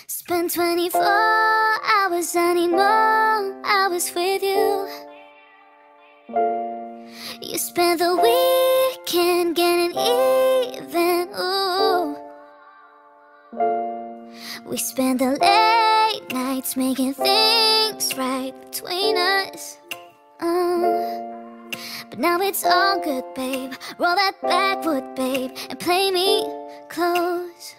Spend 24 hours, I need more hours with you. You spend the weekend getting even, ooh. We spend the late nights making things right between us. But now it's all good, babe. Roll that backwood, babe, and play me close.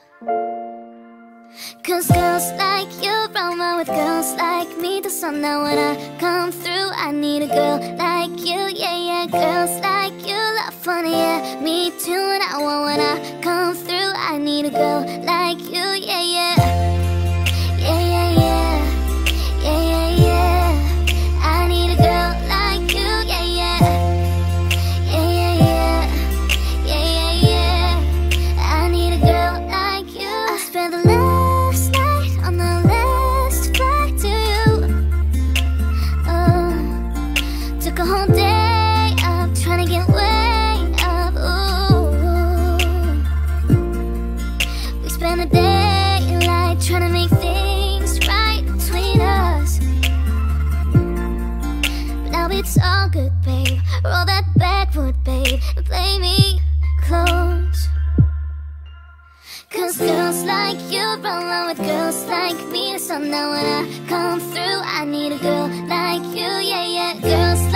Cause girls like you roll on with girls like me till sundown. When I come through, I need a girl like you, yeah, yeah. Girls like you love funny, yeah, me too. And I want when I come through, I need a girl like you, yeah, yeah. Yeah, yeah, yeah, yeah, yeah, yeah. I need a girl like you, yeah, yeah. Yeah, yeah, yeah, yeah, yeah, yeah. I need a girl like you. I spent the last night on the last flight to you. Took a whole day up, trying to get way up, ooh. We spent a daylight trying to make things right between us. But now it's all good, babe. Roll that backwood, babe, and play me close. Cause girls like you roll on with girls like me. So now when I come through, I need a girl like you, yeah, yeah. Girls